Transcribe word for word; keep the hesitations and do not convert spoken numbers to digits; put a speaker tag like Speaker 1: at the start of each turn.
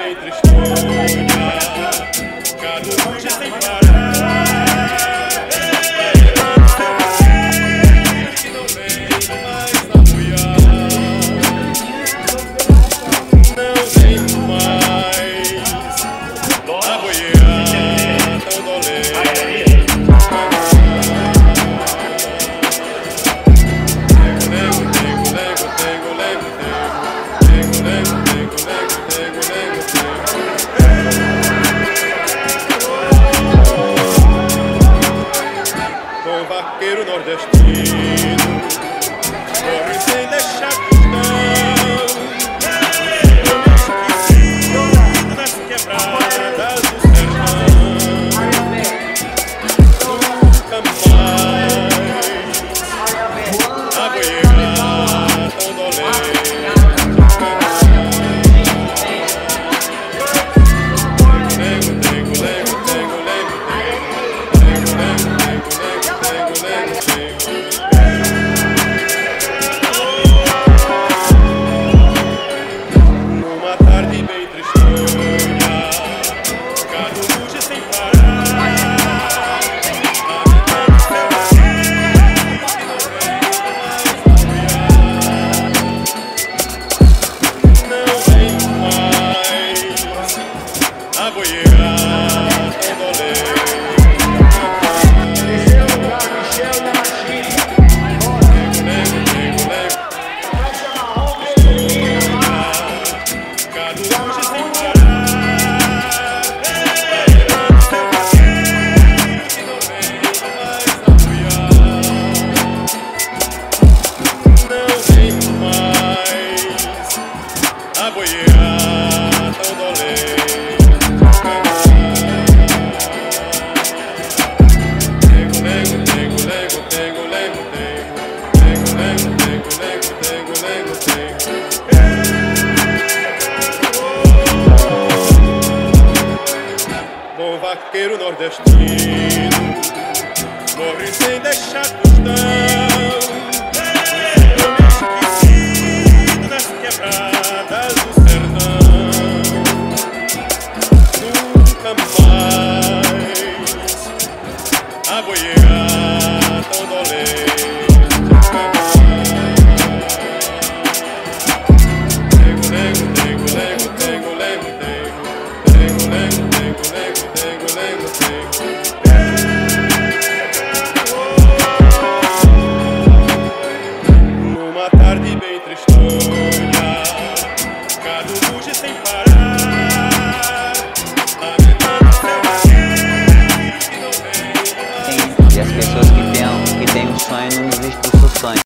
Speaker 1: bem tristonha, cada noite sem parar. Que não vem mais apoiar, não vem mais apoiar tão dolente. Bom vaqueiro nordestino corre sem deixar cordão, esquecido nas quebradas do sertão. Nunca mais aboiar tão dolente. Numa tarde bem tristonha, gado ruge sem parar, lamentando seu vazio que não vem mais aboiar. Não vem mais aboiar tão dolente. Aboiar tão dolente. Tengo, lego, tengo, lego, tengo, lego, tengo, lego, lego, tengo, lego, tengo, lego, tengo. Bom vaqueiro nordestino morre sem deixar costão.